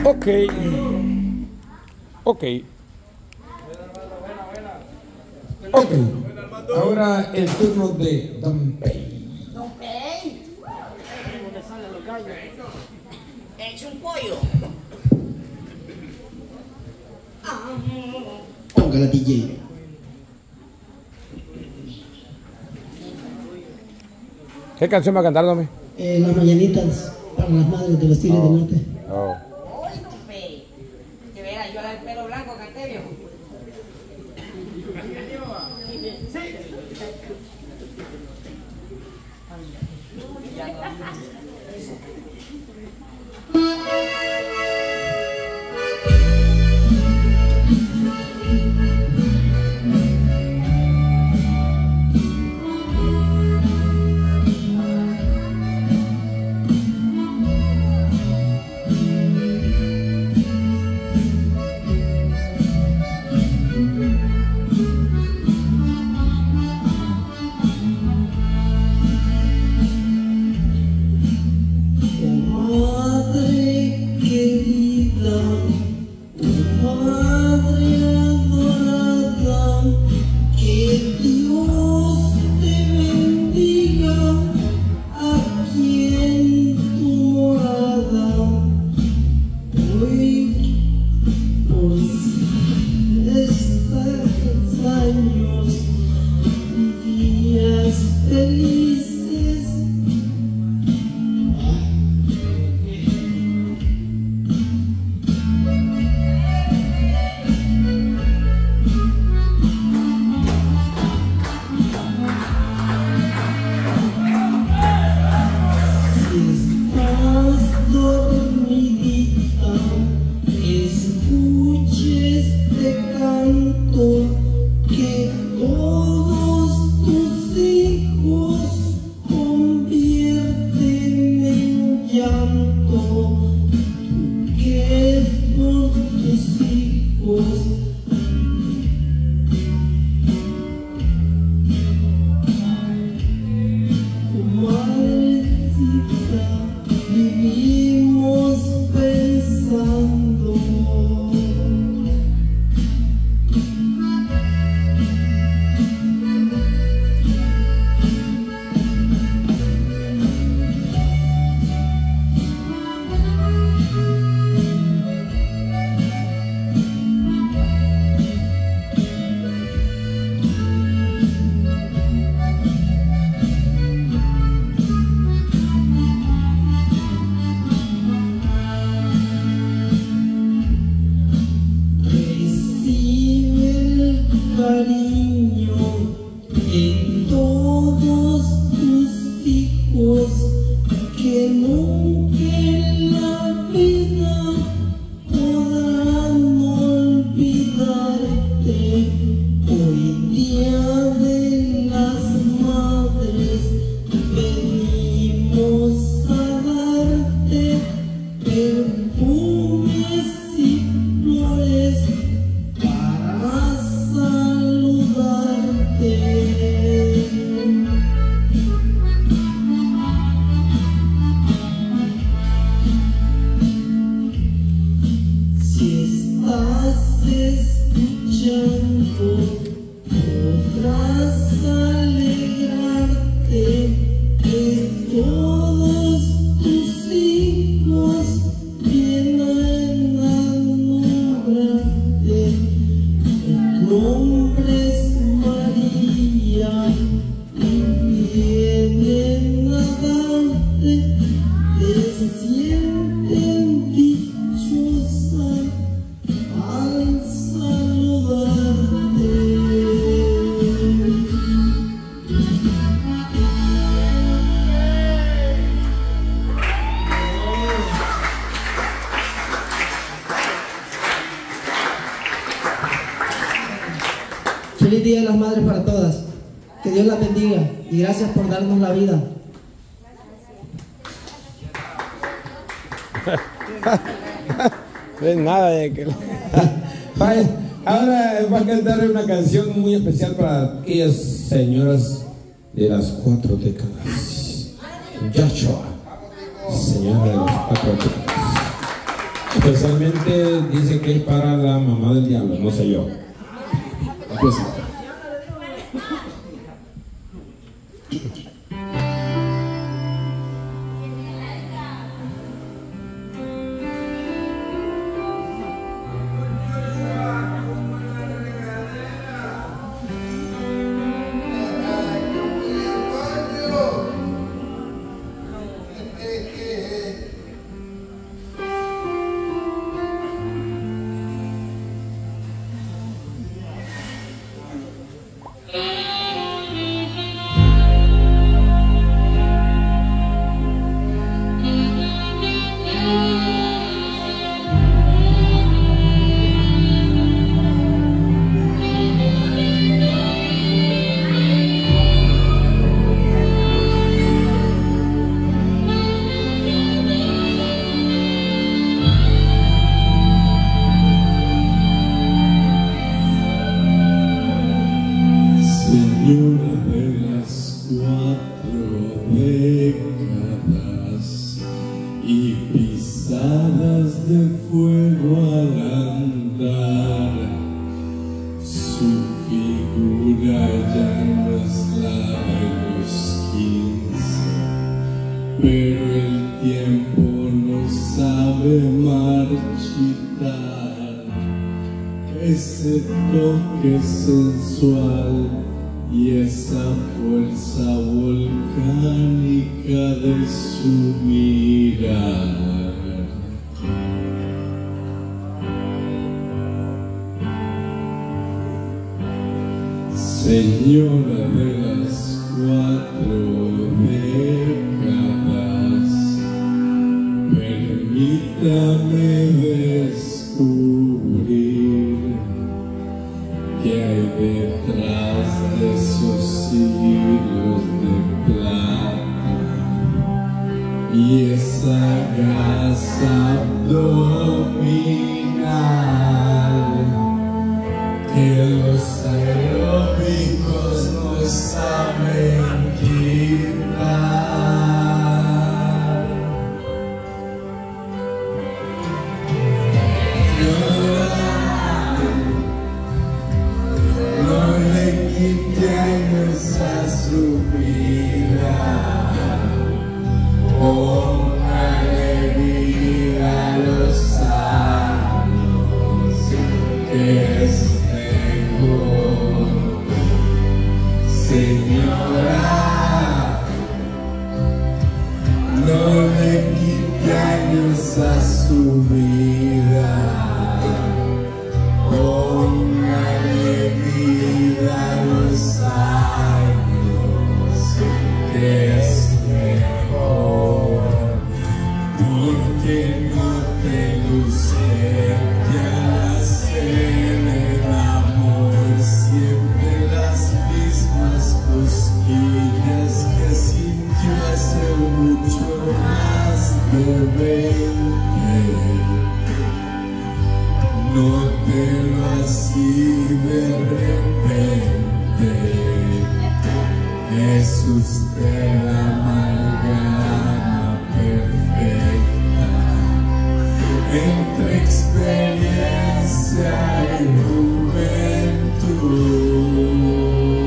Ok. Ok. Ok. Ahora el turno de Don Pei. Don Pei. ¿Dónde salen los gallos? Eche un pollo. Póngala, DJ. ¿Qué canción va a cantar, Domi? Las mañanitas para las madres de los Tigres del Norte. Oh. Uy, Don Pei. Que verá, yo era el pelo blanco, canté, viejo. Feliz Día de las Madres para todas. Que Dios las bendiga y gracias por darnos la vida. No es nada de que... Ahora va a cantar una canción muy especial para aquellas señoras de las 4 décadas. Joshua, señora de las 4 décadas. Especialmente dice que es para la mamá del diablo, no sé yo. Empieza. Señora de las 4 décadas y pisadas de fuego al andar, su figura ya no es la de los 15, pero el tiempo no sabe marchitar ese toque sensual y esa fuerza volcánica de su mirar. Señora de las 4 décadas, permítame descubrir qué hay detrás de esos hilos de plata y esa gasa abdominal que los aeróbicos no saben quitar. No le quite años a su vida, póngale vida a los años, que es mejor. Señora, no le quite años a su vida, póngale vida a los años, que es mejor. Porque no te luce que al hacer el amor siempre las mismas cosquillas que sintió hace mucho más de 20. Nótelo así de repente, es usted la amalgama perfecta entre experiencia y juventud.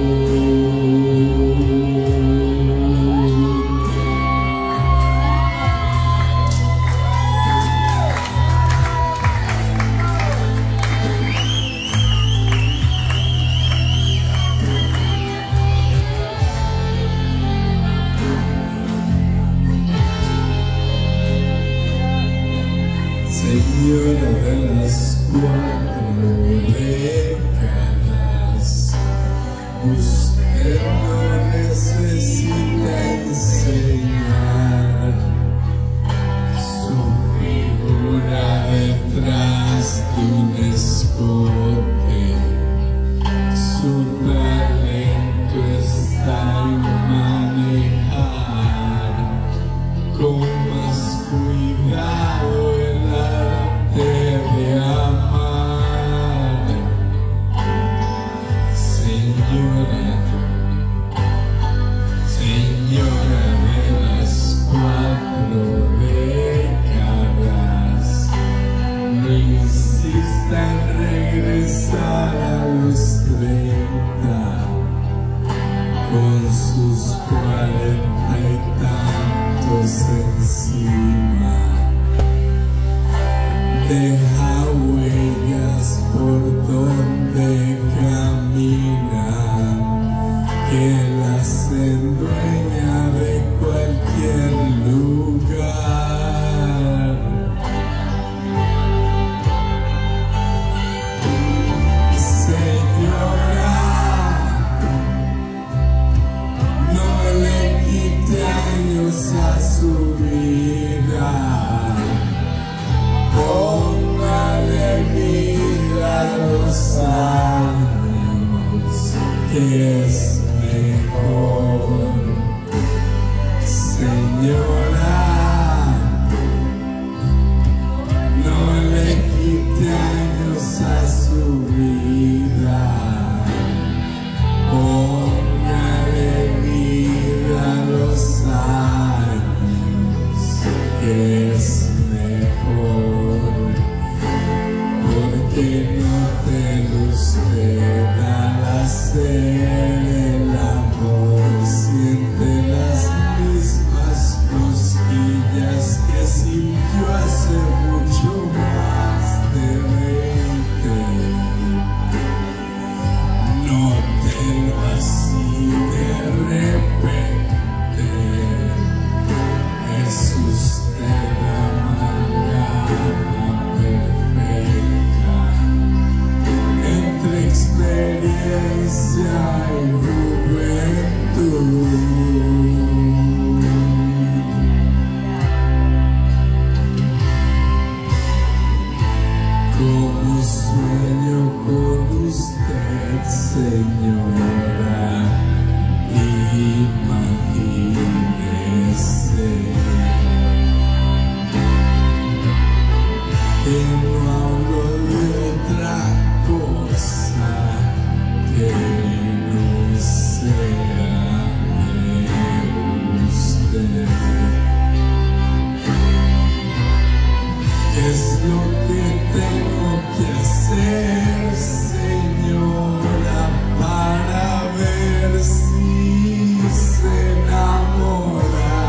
Señora de las 4 décadas, usted no necesita enseñar su figura detrás de un escote. Su talento está en manejar con más cuidado el arte de amar. Señora de las 4 décadas, es mejor, porque no te gusta al hacer el amor, siente las mismas cosquillas que sintió hace mucho más de 20. Nótelo así de repente, es usted la mangana perfecta entre experiencia y juventud. Como sueño con usted, señora, imagínese que no hablo de otra cosa que no sea de usted. ¿Qué es lo que tengo que hacer, señora, para ver si se enamora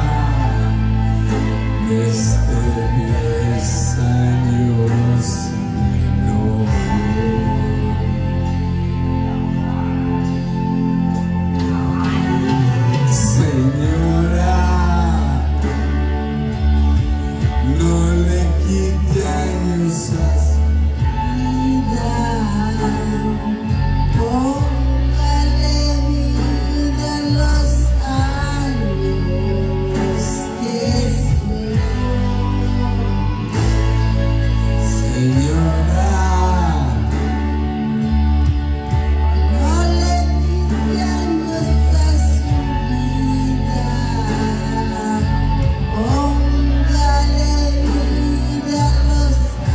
de este 10 años menor? Señora, no le quite años a su vida, póngale vida a los años que es mejor. Señora, no le quite años a su vida, póngale vida a los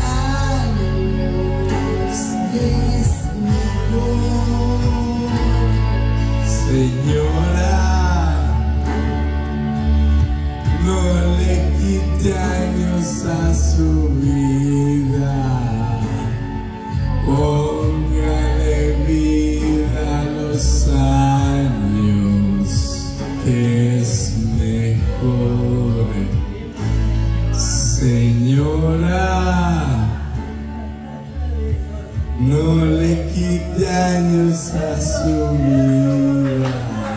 años que es mejor. Señora, no le quite años a su vida, póngale vida a los años que es mejor. Señora, no le quite años a su vida.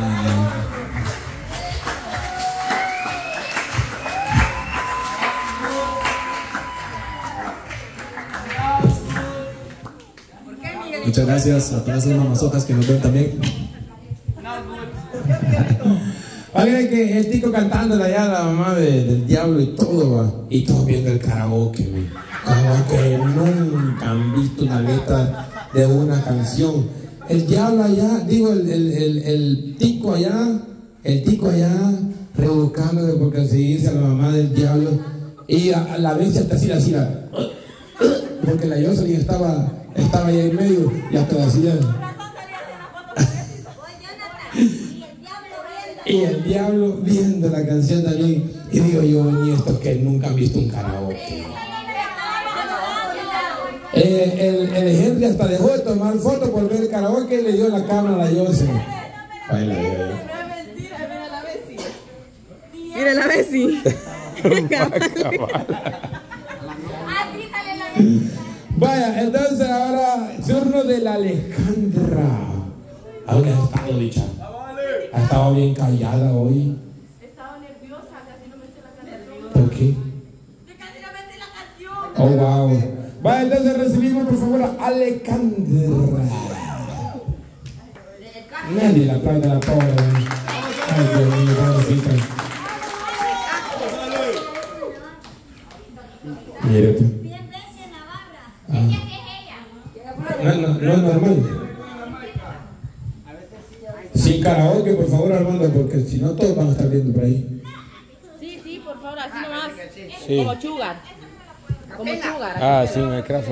Muchas gracias a todas esas mamazotas que nos ven también. Oigan que el tico cantándole allá a la mamá del diablo y todo, va. Y todos viendo el karaoke, man. Como que nunca han visto una letra de una canción. El diablo allá, digo, el tico allá rebuscándole porque se dice a la mamá del diablo. Y a la vez hasta así, porque la Jocelyn estaba ahí en medio y hasta así. Y el diablo viendo la canción también. Y digo yo, ni estos que nunca han visto un karaoke. El Henry hasta dejó de tomar fotos por ver el karaoke y le dio la cámara a la Jocelyn. Mira la Bessie. Vaya, entonces ahora turno de la Alejandra. ¿A dónde has estado, dicha? Ha estado bien callada hoy. He estado nerviosa, casi no me sé la canción. ¿Por qué? Que casi no me sé la canción. Oh, wow. Vaya, entonces recibimos por favor a Alejandra. Nadie la aplaude a la pobre. Ay, Dios mío, pobrecita. Mire tú. No es normal. Sin karaoke, por favor, Armando, porque si no todos van a estar viendo por ahí. Sí, por favor, así nomás. Sí. Como Sugar. Como Sugar. Ah, sí, en el micrófono.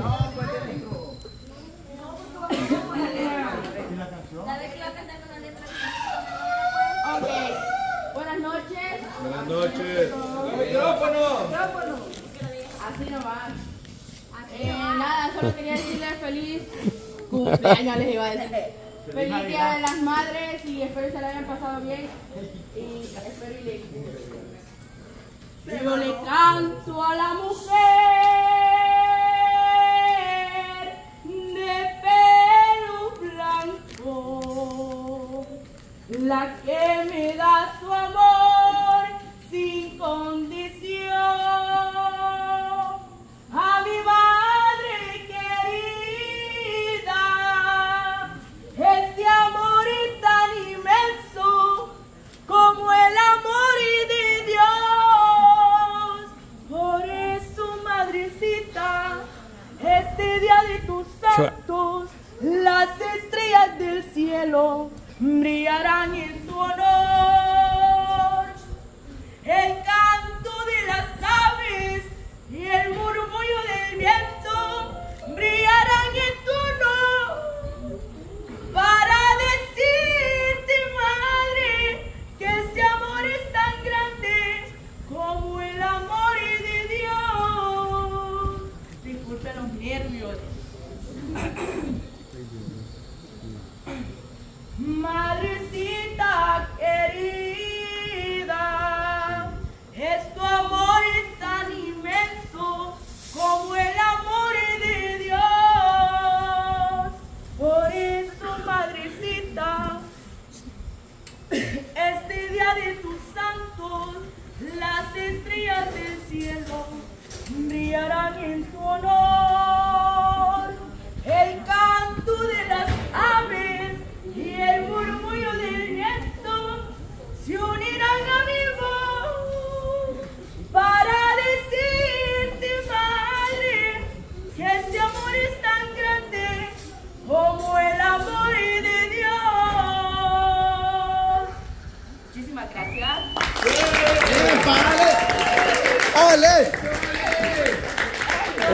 Ok. Buenas noches. Buenas noches. Micrófono. nomás. Nada, solo quería decirle feliz cumpleaños, les iba a decir. Feliz Día de las Madres y espero que se la hayan pasado bien. Y espero y le... Yo le canto a la mujer de pelo blanco, la que me da su amor sin condición. A mi madre querida, este amor es tan inmenso como el amor de Dios. Por eso, madrecita, este día de tus santos, las estrellas del cielo brillarán en tu honor. El canto de las aves y el murmullo del viento brillarán en tu honor, para decirte, madre, que este amor es tan grande como el amor de Dios. Disculpen los nervios. Madrecita querida, tu amor es tan inmenso como el amor de Dios. Por eso, madrecita, este día de tus santos, las estrellas del cielo brillarán en tu honor. El canto de las aves y el murmullo del viento se unirán a mi voz para decirte, madre, que este amor es tan grande como el amor de Dios. Muchísimas gracias. ¡Ale!